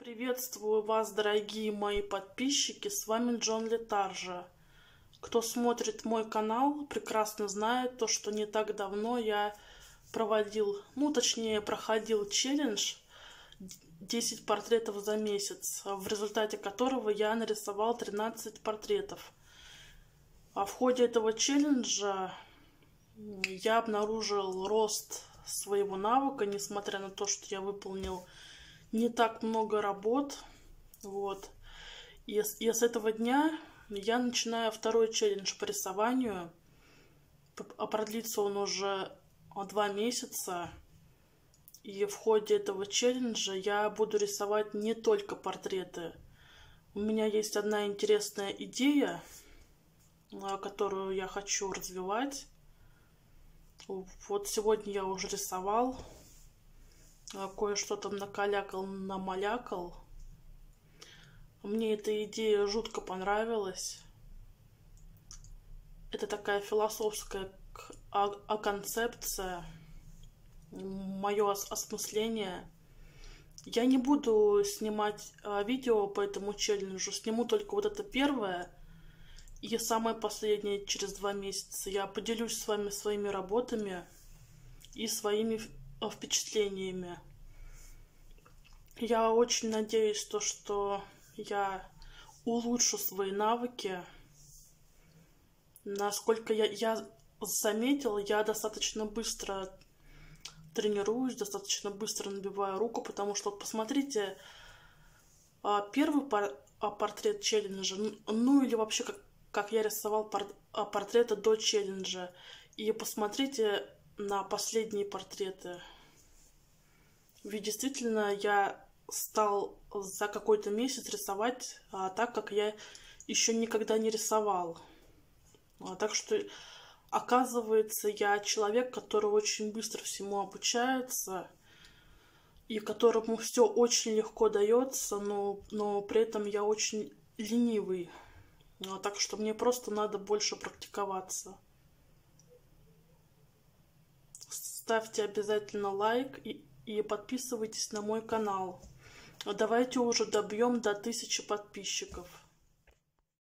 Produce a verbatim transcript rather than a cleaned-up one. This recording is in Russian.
Приветствую вас, дорогие мои подписчики, с вами Джон Летаржа. Кто смотрит мой канал, прекрасно знает то, что не так давно я проводил, ну точнее проходил челлендж десять портретов за месяц, в результате которого я нарисовал тринадцать портретов. А в ходе этого челленджа я обнаружил рост своего навыка, несмотря на то, что я выполнил не так много работ. Вот. И с, и с этого дня я начинаю второй челлендж по рисованию. А продлится он уже два месяца. И в ходе этого челленджа я буду рисовать не только портреты. У меня есть одна интересная идея, которую я хочу развивать. Вот сегодня я уже рисовал. Кое-что там накалякал, намалякал. Мне эта идея жутко понравилась. Это такая философская концепция, мое осмысление. Я не буду снимать видео по этому челленджу, сниму только вот это первое и самое последнее через два месяца. Я поделюсь с вами своими работами и своими впечатлениями. Я очень надеюсь, то, что я улучшу свои навыки. Насколько я, я заметила, я достаточно быстро тренируюсь, достаточно быстро набиваю руку, потому что, вот посмотрите, первый портрет челленджа, ну или вообще как, как я рисовал портреты до челленджа, и посмотрите на последние портреты. Ведь действительно я стал за какой-то месяц рисовать а, так, как я еще никогда не рисовал. А, так что, оказывается, я человек, который очень быстро всему обучается и которому все очень легко дается, но, но при этом я очень ленивый. А, так что мне просто надо больше практиковаться. Ставьте обязательно лайк и И подписывайтесь на мой канал. Давайте уже добьем до тысячи подписчиков.